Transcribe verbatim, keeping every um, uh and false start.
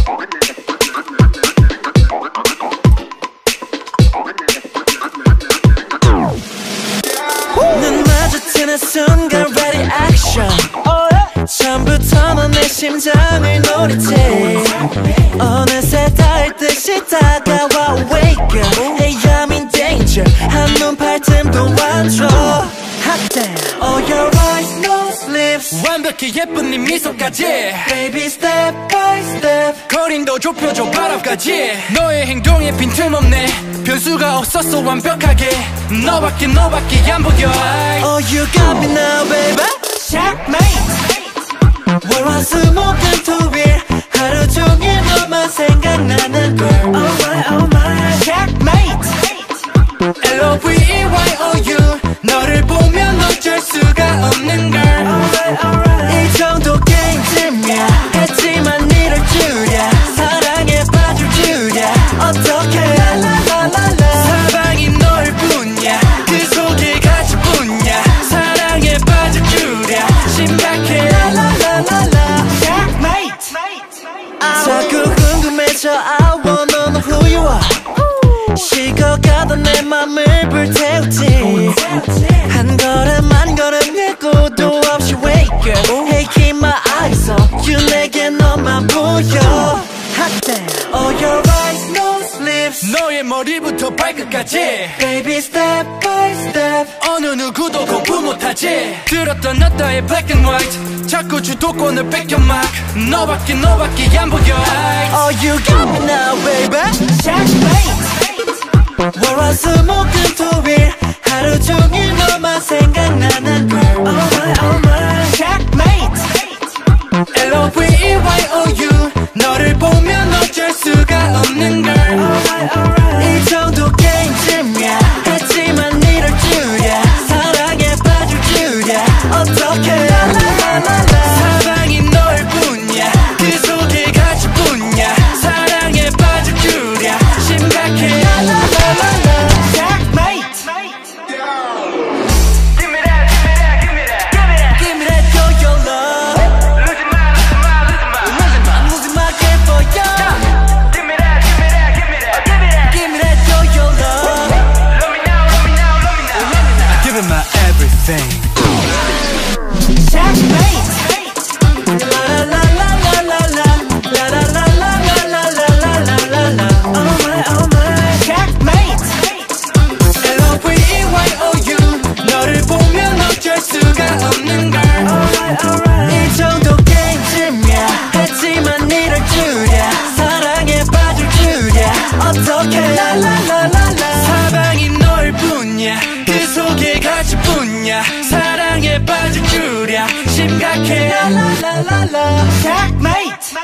눈 마주치는 순간 ready action. 처음부터 넌 내 심장을 노리지. 어느새 닿을 듯이 다가와 wake up. Hey I'm in danger. 한눈 팔 틈도 안 줘. Hot damn. All your eyes, nose, lips. 완벽히 예쁜 네 미소까지. Baby step by step. 거린도 좁혀줘 바람까지. 너의 행동에 빈틈없네. 변수가 없었어 완벽하게. 너밖에 너밖에 안 보여. Oh you got me now baby. Checkmate. 월화수목금토일 하루 종일 너만 생각나는 girl. Alright alright. Checkmate. L O V E Y O U. 너를 보면 어쩔 수가 없는 girl. Alright alright. 이 정도 게임쯤이야. 했지만 이럴 줄이야. 사랑에 빠질 줄이야. 어떻게 라라라라라. 사방이 너일 뿐이야. 그 속에 같이 뿐이야. 사랑에 빠질 줄이야. 심각해 라라라라라. Checkmate. 자꾸 궁금해져 I wanna know who you are. 식어가던 내 맘을 불태우지. 한 걸음 한 걸음 예고도 없이 wake up. Hey keep my eyes on you. 내게 너만 보여. Hot damn. All your eyes, nose, lips. 너의 머리부터 발끝까지. Baby step by step. 어느 누구도 거부 못하지. 들었던 너 따의 black and white. 자꾸 주도권을 뺏겨 막. 너밖에 너밖에 안 보여. Oh you got me now baby. Checkmate. 월화수목금토일 하루 종일 너만 생각나는 girl. Alright alright. Checkmate. L O V E Y O U. 너를 보면 어쩔 수가 없는 girl. Alright alright. 이 정도 게임쯤이야. 했지만 이럴 줄이야. 사랑에 빠질 줄이야. 어떻게 라라라라라. 사방이 너일 뿐이야. 그 속에 같이 뿐이야. 사랑에 빠질 줄이야. 심각해 라라라라라. Checkmate. Give me that, give me that, give me that, give me that. Give me that yo yo love. Losing my, losing my, losing my, losing my. I'm losing my game for you. Give me that, give me that, give me that, give me that. Give me that yo yo love. Love me now, love me now, love me now, love me now. I give it my everything. Checkmate. La la la la la la la la la la la la la la la la. Alright alright. Checkmate. L O V E Y O U. 너를 보면 어쩔 수가 없는 girl. Alright alright. 이 정도 게임쯤이야. 했지만 이럴 줄이야. 사랑에 빠질 줄이야. 어떻게 라라라라라. 사방이 너일 뿐이야. 그 속에 같이 뿐이야. 사랑에 빠질 줄이야. 심각해 라라라라라. Checkmate.